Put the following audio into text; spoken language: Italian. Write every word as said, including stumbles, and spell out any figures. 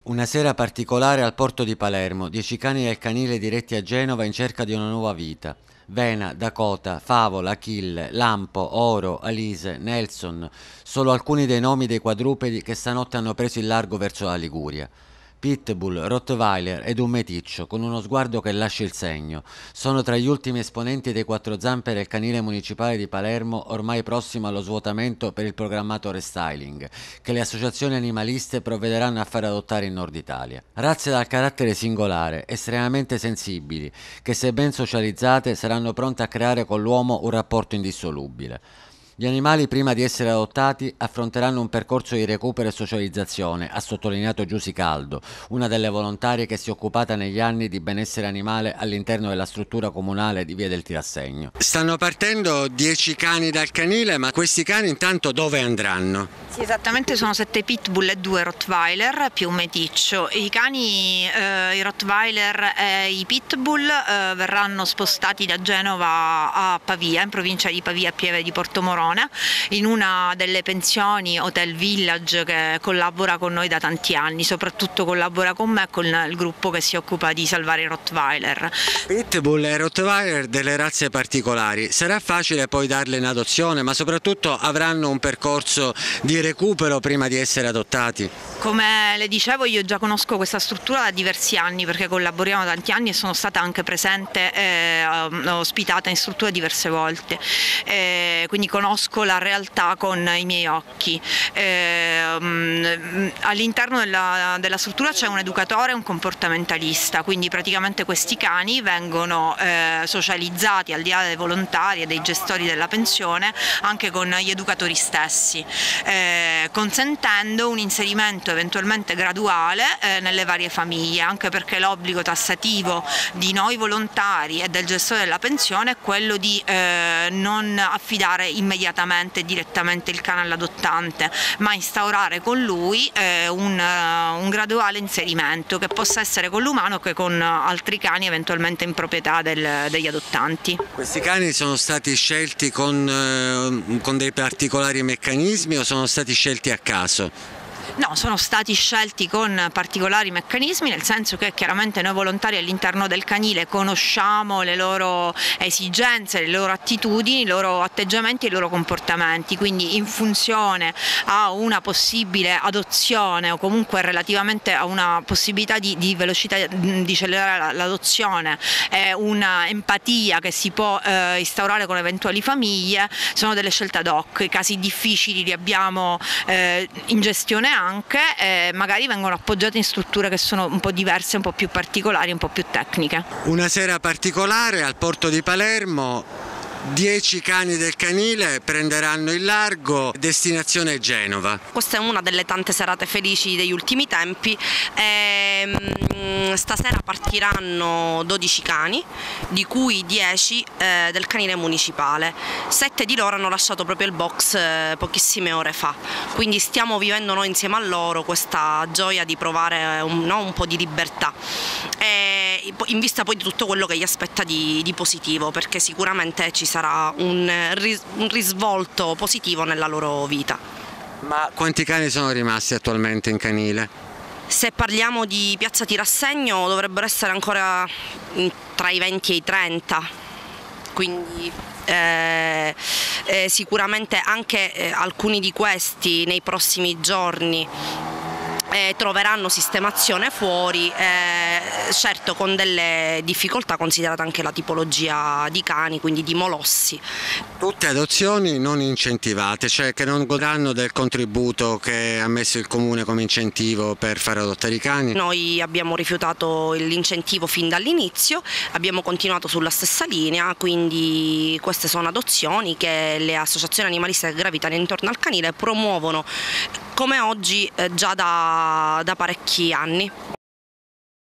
Una sera particolare al porto di Palermo, dieci cani del canile diretti a Genova in cerca di una nuova vita. Vena, Dakota, Favola, Achille, Lampo, Oro, Alise, Nelson, solo alcuni dei nomi dei quadrupedi che stanotte hanno preso il largo verso la Liguria. Pitbull, Rottweiler ed un meticcio, con uno sguardo che lascia il segno. Sono tra gli ultimi esponenti dei quattro zampe del canile municipale di Palermo, ormai prossimo allo svuotamento per il programmato restyling, che le associazioni animaliste provvederanno a far adottare in Nord Italia. Razze dal carattere singolare, estremamente sensibili, che se ben socializzate saranno pronte a creare con l'uomo un rapporto indissolubile. Gli animali, prima di essere adottati, affronteranno un percorso di recupero e socializzazione, ha sottolineato Giusy Caldo, una delle volontarie che si è occupata negli anni di benessere animale all'interno della struttura comunale di Via del Tirassegno. Stanno partendo dieci cani dal canile, ma questi cani intanto dove andranno? Sì, esattamente, sono sette pitbull e due rottweiler più un meticcio. I cani, eh, i rottweiler e i pitbull eh, verranno spostati da Genova a Pavia, in provincia di Pavia, a Pieve di Portomorona, in una delle pensioni Hotel Village che collabora con noi da tanti anni, soprattutto collabora con me e con il gruppo che si occupa di salvare i rottweiler. Pitbull e rottweiler, delle razze particolari, sarà facile poi darle in adozione, ma soprattutto avranno un percorso di recupero prima di essere adottati? Come le dicevo, io già conosco questa struttura da diversi anni perché collaboriamo da tanti anni e sono stata anche presente e ospitata in struttura diverse volte, e quindi conosco la realtà con i miei occhi. All'interno della, della struttura c'è un educatore e un comportamentalista, quindi praticamente questi cani vengono eh, socializzati al di là dei volontari e dei gestori della pensione anche con gli educatori stessi, eh, consentendo un inserimento eventualmente graduale eh, nelle varie famiglie, anche perché l'obbligo tassativo di noi volontari e del gestore della pensione è quello di eh, non affidare immediatamente e direttamente il cane all'adottante, ma instaurare con lui eh, un, uh, un graduale inserimento che possa essere con l'umano che con altri cani eventualmente in proprietà del, degli adottanti. Questi cani sono stati scelti con, eh, con dei particolari meccanismi o sono stati scelti a caso? No, sono stati scelti con particolari meccanismi, nel senso che chiaramente noi volontari all'interno del canile conosciamo le loro esigenze, le loro attitudini, i loro atteggiamenti e i loro comportamenti, quindi in funzione a una possibile adozione o comunque relativamente a una possibilità di, di velocità di accelerare l'adozione e una empatia che si può eh, instaurare con eventuali famiglie, sono delle scelte ad hoc. I casi difficili li abbiamo eh, in gestione anche, eh, magari vengono appoggiate in strutture che sono un po' diverse, un po' più particolari, un po' più tecniche. Una sera particolare al porto di Palermo, dieci cani del canile prenderanno il largo, destinazione Genova. Questa è una delle tante serate felici degli ultimi tempi. E, stasera partiranno dodici cani, di cui dieci eh, del canile municipale. sette di loro hanno lasciato proprio il box eh, pochissime ore fa, quindi stiamo vivendo noi insieme a loro questa gioia di provare un, no, un po' di libertà, e in vista poi di tutto quello che gli aspetta di, di positivo, perché sicuramente ci sarà un, un risvolto positivo nella loro vita. Ma quanti cani sono rimasti attualmente in canile? Se parliamo di Piazza Tirassegno dovrebbero essere ancora tra i venti e i trenta, quindi eh, eh, sicuramente anche eh, alcuni di questi nei prossimi giorni Eh, troveranno sistemazione fuori, eh, certo con delle difficoltà considerata anche la tipologia di cani, quindi di molossi. Tutte adozioni non incentivate, cioè che non godranno del contributo che ha messo il Comune come incentivo per far adottare i cani? Noi abbiamo rifiutato l'incentivo fin dall'inizio, abbiamo continuato sulla stessa linea, quindi queste sono adozioni che le associazioni animaliste che gravitano intorno al canile promuovono come oggi eh, già da, da parecchi anni.